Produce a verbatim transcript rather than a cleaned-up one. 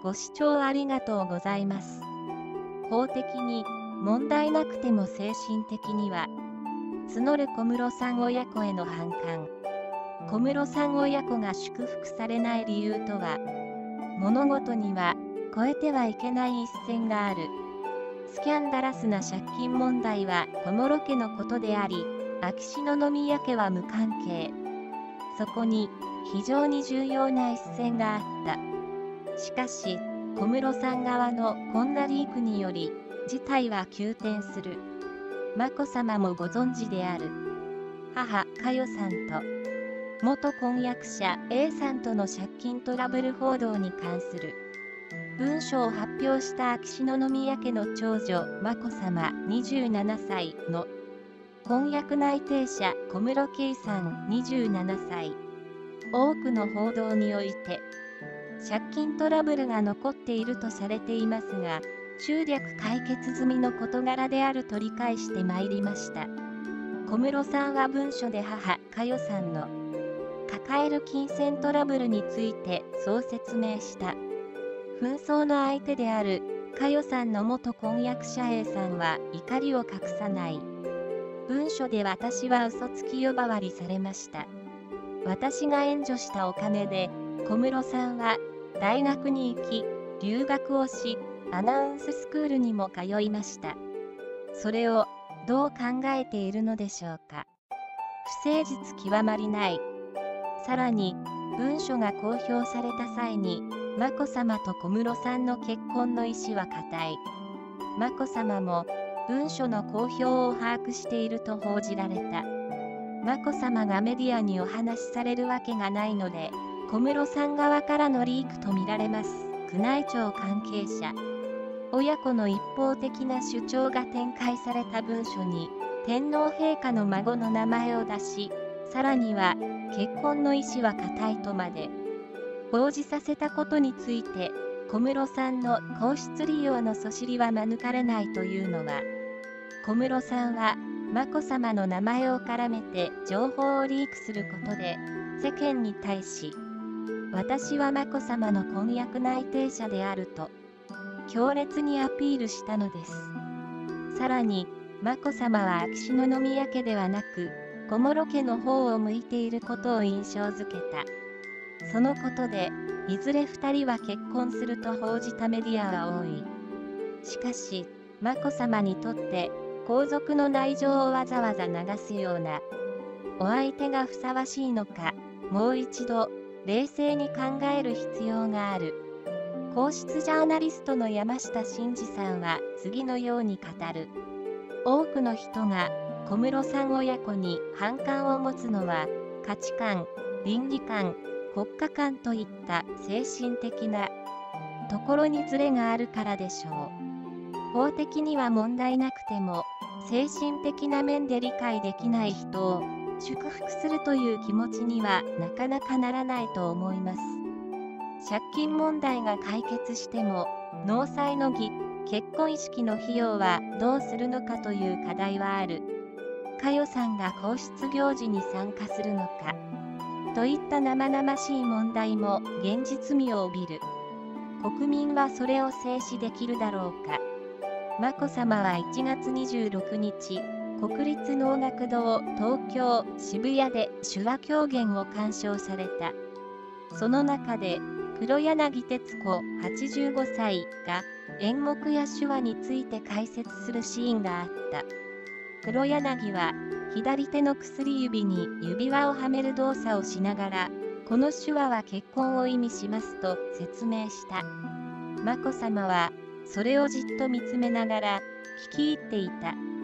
ご視聴ありがとうございます。法的に問題なくても精神的には募る小室さん親子への反感。小室さん親子が祝福されない理由とは、物事には越えてはいけない一線がある。スキャンダラスな借金問題は小室家のことであり、秋篠宮家は無関係。そこに非常に重要な一線があった。しかし、小室さん側のこんなリークにより、事態は急転する。眞子さまもご存知である。母、佳代さんと、元婚約者 A さんとの借金トラブル報道に関する文書を発表した秋篠宮家の長女、眞子さまにじゅうななさいの婚約内定者、小室圭さんにじゅうななさい。多くの報道において、借金トラブルが残っているとされていますが、中略解決済みの事柄であると理解してまいりました。小室さんは文書で母、佳代さんの抱える金銭トラブルについてそう説明した。紛争の相手である佳代さんの元婚約者 A さんは怒りを隠さない。文書で私は嘘つき呼ばわりされました。私が援助したお金で小室さんは大学に行き、留学をし、アナウンススクールにも通いました。それをどう考えているのでしょうか。不誠実極まりない。さらに、文書が公表された際に、眞子さまと小室さんの結婚の意思は固い。眞子さまも、文書の公表を把握していると報じられた。眞子さまがメディアにお話しされるわけがないので、小室さん側からのリークとみられます。宮内庁関係者。親子の一方的な主張が展開された文書に、天皇陛下の孫の名前を出し、さらには、結婚の意思は固いとまで報じさせたことについて、小室さんの皇室利用のそしりは免れないというのは、小室さんは眞子さまの名前を絡めて情報をリークすることで、世間に対し、私は眞子さまの婚約内定者であると、強烈にアピールしたのです。さらに、眞子さまは秋篠宮家ではなく、小室家の方を向いていることを印象づけた。そのことで、いずれ二人は結婚すると報じたメディアは多い。しかし、眞子さまにとって、皇族の内情をわざわざ流すような、お相手がふさわしいのか、もう一度、冷静に考える必要がある。皇室ジャーナリストの山下真司さんは次のように語る。多くの人が小室さん親子に反感を持つのは価値観、倫理観、国家観といった精神的なところにズレがあるからでしょう。法的には問題なくても精神的な面で理解できない人を祝福するという気持ちにはなかなかならないと思います。借金問題が解決しても納采の儀、結婚式の費用はどうするのかという課題はある。佳代さんが皇室行事に参加するのかといった生々しい問題も現実味を帯びる。国民はそれを制止できるだろうか。眞子さまはいちがつにじゅうろくにち、国立能楽堂東京渋谷で手話狂言を鑑賞された。その中で黒柳徹子はちじゅうごさいが演目や手話について解説するシーンがあった。黒柳は左手の薬指に指輪をはめる動作をしながら、この手話は結婚を意味しますと説明した。眞子さまはそれをじっと見つめながら聞き入っていた。